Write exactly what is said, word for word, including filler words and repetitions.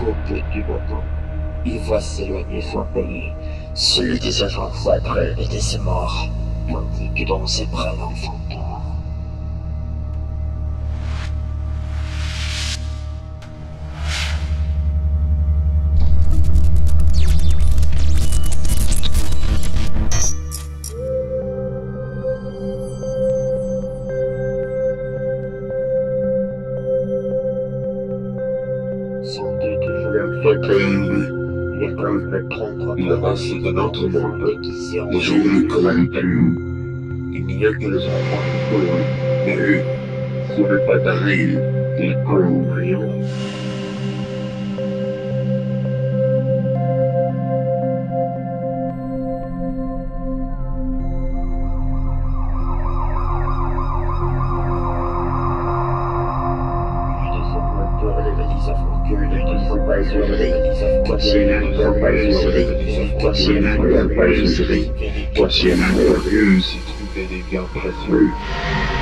cockpit du bateau. Il voit s'éloigner son pays, celui des agents Quadre et de ses morts, tandis que dans ses bras l'enfant dort. Sans doute toujours fauteuil, les peuvent me prendre La race de notre monde déguisé en aujourd'hui comme un tel. Il n'y a que les enfants qui courent, Mais eux, ce n'est pas d'arrêt, ils courent. Voici Voici un peu si trouver des biens précieux.